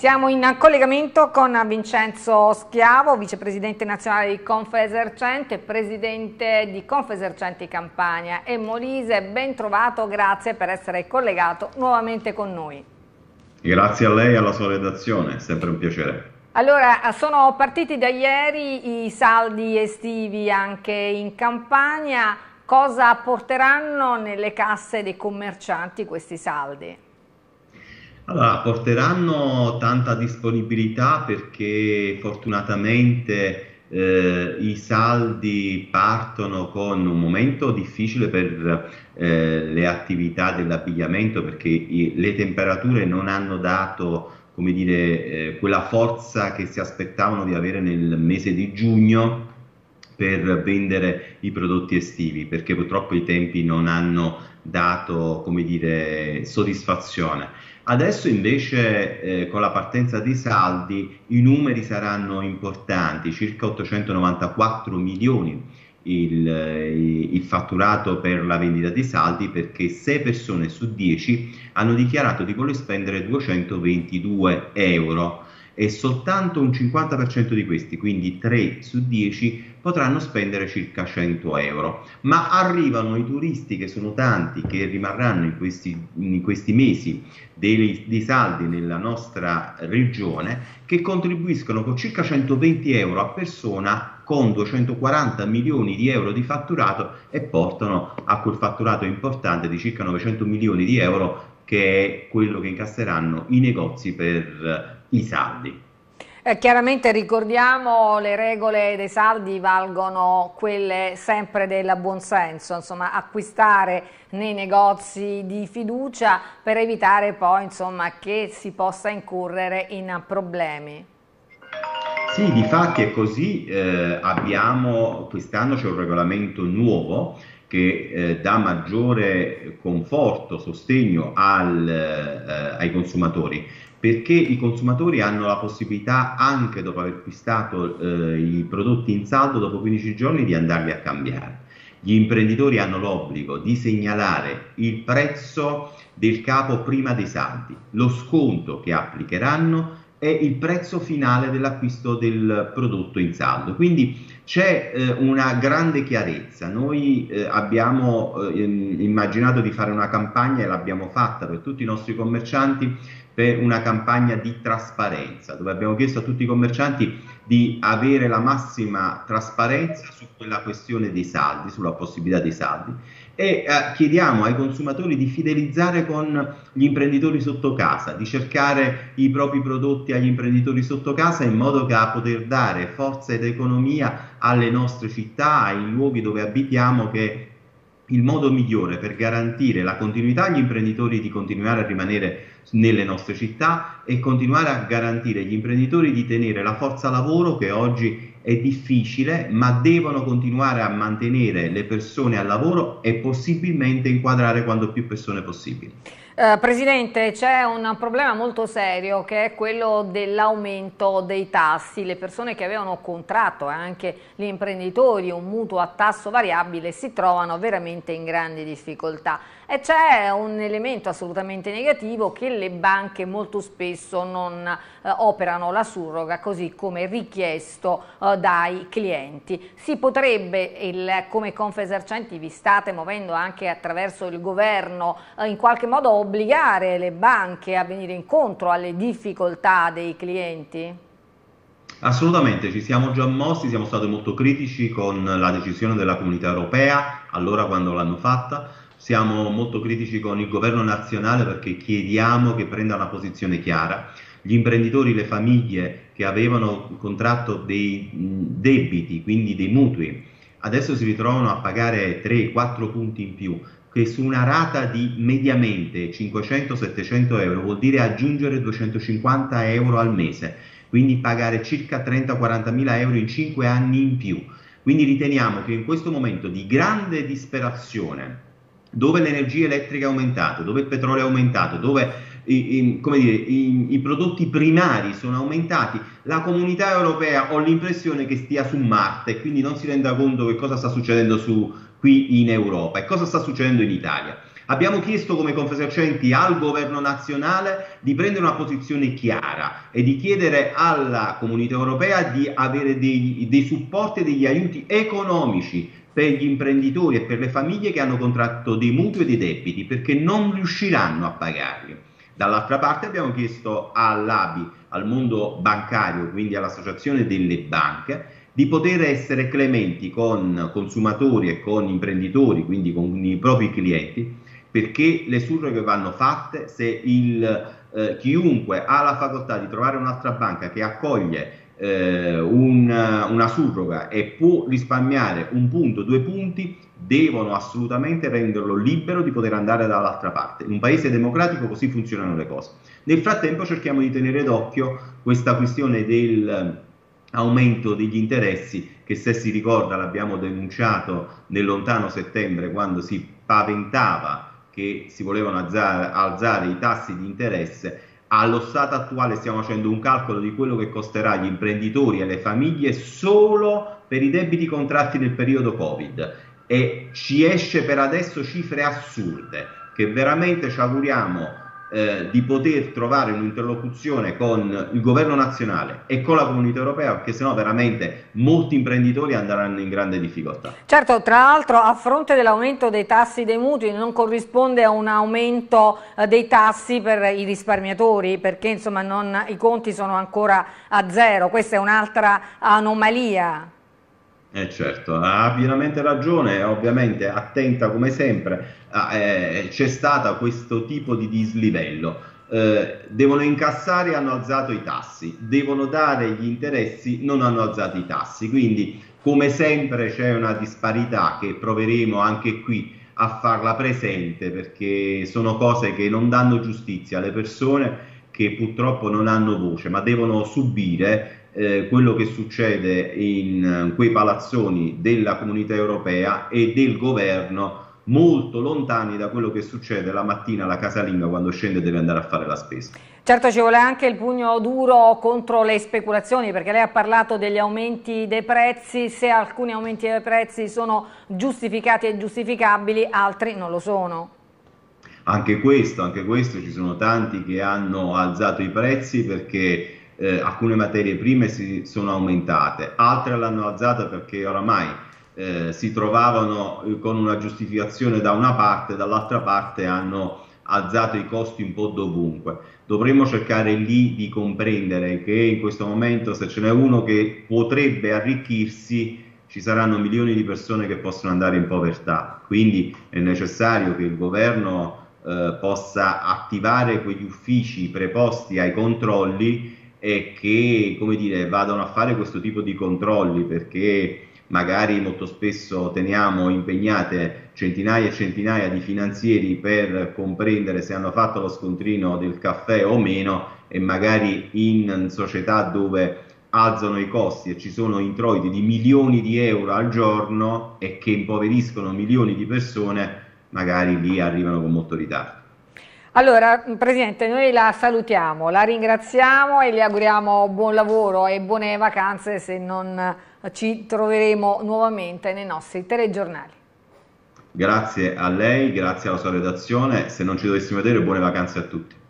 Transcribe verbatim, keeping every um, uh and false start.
Siamo in collegamento con Vincenzo Schiavo, vicepresidente nazionale di Confesercenti e presidente di Confesercenti Campania e Molise. Ben trovato, grazie per essere collegato nuovamente con noi. Grazie a lei e alla sua redazione, è sempre un piacere. Allora, sono partiti da ieri i saldi estivi anche in Campania. Cosa porteranno nelle casse dei commercianti questi saldi? Allora, porteranno tanta disponibilità perché fortunatamente eh, i saldi partono con un momento difficile per eh, le attività dell'abbigliamento, perché i, le temperature non hanno dato, come dire, eh, quella forza che si aspettavano di avere nel mese di giugno per vendere i prodotti estivi, perché purtroppo i tempi non hanno dato, come dire, soddisfazione. Adesso invece eh, con la partenza dei saldi i numeri saranno importanti, circa ottocentonovantaquattro milioni il, il fatturato per la vendita dei saldi, perché sei persone su dieci hanno dichiarato di voler spendere duecentoventidue euro e soltanto un cinquanta per cento di questi, quindi tre su dieci, potranno spendere circa cento euro. Ma arrivano i turisti, che sono tanti, che rimarranno in questi, in questi mesi dei, dei saldi nella nostra regione, che contribuiscono con circa centoventi euro a persona, con duecentoquaranta milioni di euro di fatturato, e portano a quel fatturato importante di circa novecento milioni di euro, che è quello che incasseranno i negozi per i saldi. Eh, chiaramente ricordiamo, le regole dei saldi valgono quelle sempre del buonsenso, insomma acquistare nei negozi di fiducia per evitare poi, insomma, che si possa incorrere in problemi. Sì, difatti è così. Eh, abbiamo, quest'anno c'è un regolamento nuovo che eh, dà maggiore conforto, sostegno al, eh, ai consumatori, perché i consumatori hanno la possibilità, anche dopo aver acquistato eh, i prodotti in saldo, dopo quindici giorni di andarli a cambiare. Gli imprenditori hanno l'obbligo di segnalare il prezzo del capo prima dei saldi, lo sconto che applicheranno e il prezzo finale dell'acquisto del prodotto in saldo. Quindi c'è eh, una grande chiarezza. Noi eh, abbiamo eh, immaginato di fare una campagna, e l'abbiamo fatta per tutti i nostri commercianti, per una campagna di trasparenza, dove abbiamo chiesto a tutti i commercianti di avere la massima trasparenza su quella questione dei saldi, sulla possibilità dei saldi, e eh, chiediamo ai consumatori di fidelizzare con gli imprenditori sotto casa, di cercare i propri prodotti agli imprenditori sotto casa, in modo da poter dare forza ed economia alle nostre città, ai luoghi dove abitiamo, che il modo migliore per garantire la continuità agli imprenditori di continuare a rimanere nelle nostre città e continuare a garantire agli imprenditori di tenere la forza lavoro, che oggi è difficile, ma devono continuare a mantenere le persone al lavoro e possibilmente inquadrare quanto più persone possibili. Eh, Presidente, c'è un problema molto serio, che è quello dell'aumento dei tassi. Le persone che avevano contratto, e anche gli imprenditori, un mutuo a tasso variabile, si trovano veramente in grandi difficoltà. E c'è un elemento assolutamente negativo, che le banche molto spesso non eh, operano la surroga così come richiesto eh, dai clienti. Si potrebbe, il, come Confesercenti vi state muovendo anche attraverso il governo, eh, in qualche modo obbligare le banche a venire incontro alle difficoltà dei clienti? Assolutamente, ci siamo già mossi, siamo stati molto critici con la decisione della Comunità Europea, allora quando l'hanno fatta. Siamo molto critici con il governo nazionale, perché chiediamo che prenda una posizione chiara. Gli imprenditori, le famiglie che avevano contratto dei debiti, quindi dei mutui, adesso si ritrovano a pagare tre quattro punti in più, che su una rata di mediamente cinquecento settecento euro vuol dire aggiungere duecentocinquanta euro al mese, quindi pagare circa trenta quaranta mila euro in cinque anni in più. Quindi riteniamo che in questo momento di grande disperazione, dove l'energia elettrica è aumentata, dove il petrolio è aumentato, dove i, i, come dire, i, i prodotti primari sono aumentati, la Comunità Europea ho l'impressione che stia su Marte e quindi non si renda conto che cosa sta succedendo su, qui in Europa e cosa sta succedendo in Italia. Abbiamo chiesto come Confesercenti al governo nazionale di prendere una posizione chiara e di chiedere alla Comunità Europea di avere dei, dei supporti e degli aiuti economici per gli imprenditori e per le famiglie che hanno contratto dei mutui e dei debiti, perché non riusciranno a pagarli. Dall'altra parte abbiamo chiesto all'A B I, al mondo bancario, quindi all'Associazione delle Banche, di poter essere clementi con consumatori e con imprenditori, quindi con i propri clienti, perché le surroghe vanno fatte. Se il, eh, chiunque ha la facoltà di trovare un'altra banca che accoglie eh, un, una surroga e può risparmiare un punto, due punti, devono assolutamente renderlo libero di poter andare dall'altra parte. In un paese democratico così funzionano le cose. Nel frattempo cerchiamo di tenere d'occhio questa questione dell'aumento degli interessi, che, se si ricorda, l'abbiamo denunciato nel lontano settembre, quando si paventava che si volevano alzare, alzare i tassi di interesse. Allo stato attuale stiamo facendo un calcolo di quello che costerà agli imprenditori e alle famiglie solo per i debiti contratti nel periodo Covid, e ci esce per adesso cifre assurde, che veramente ci auguriamo eh, di poter trovare un'interlocuzione con il governo nazionale e con la Comunità Europea, perché sennò veramente molti imprenditori andranno in grande difficoltà. Certo, tra l'altro a fronte dell'aumento dei tassi dei mutui non corrisponde a un aumento eh, dei tassi per i risparmiatori, perché insomma non, i conti sono ancora a zero. Questa è un'altra anomalia. Eh certo, ha pienamente ragione, ovviamente attenta come sempre, eh, c'è stato questo tipo di dislivello, eh, devono incassare, hanno alzato i tassi, devono dare gli interessi, non hanno alzato i tassi, quindi come sempre c'è una disparità che proveremo anche qui a farla presente, perché sono cose che non danno giustizia alle persone che purtroppo non hanno voce, ma devono subire Eh, quello che succede in uh, quei palazzoni della Comunità Europea e del governo, molto lontani da quello che succede la mattina alla casalinga quando scende e deve andare a fare la spesa. Certo, ci vuole anche il pugno duro contro le speculazioni, perché lei ha parlato degli aumenti dei prezzi. Se alcuni aumenti dei prezzi sono giustificati e giustificabili, altri non lo sono. Anche questo, anche questo, ci sono tanti che hanno alzato i prezzi perché Eh, alcune materie prime si sono aumentate, altre l'hanno alzata perché oramai eh, si trovavano con una giustificazione da una parte, dall'altra parte hanno alzato i costi un po' dovunque. Dovremmo cercare lì di comprendere che in questo momento, se ce n'è uno che potrebbe arricchirsi, ci saranno milioni di persone che possono andare in povertà, quindi è necessario che il governo eh, possa attivare quegli uffici preposti ai controlli e che, come dire, vadano a fare questo tipo di controlli, perché magari molto spesso teniamo impegnate centinaia e centinaia di finanzieri per comprendere se hanno fatto lo scontrino del caffè o meno, e magari in società dove alzano i costi e ci sono introiti di milioni di euro al giorno e che impoveriscono milioni di persone, magari lì arrivano con molto ritardo. Allora, Presidente, noi la salutiamo, la ringraziamo e le auguriamo buon lavoro e buone vacanze, se non ci troveremo nuovamente nei nostri telegiornali. Grazie a lei, grazie alla sua redazione, se non ci dovessimo vedere, buone vacanze a tutti.